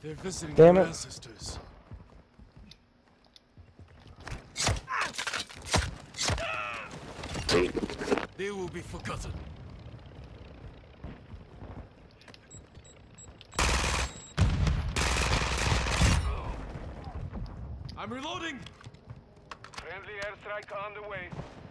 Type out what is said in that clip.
They're visiting Damn their it. ancestors. They will be forgotten. I'm reloading! Friendly airstrike on the way.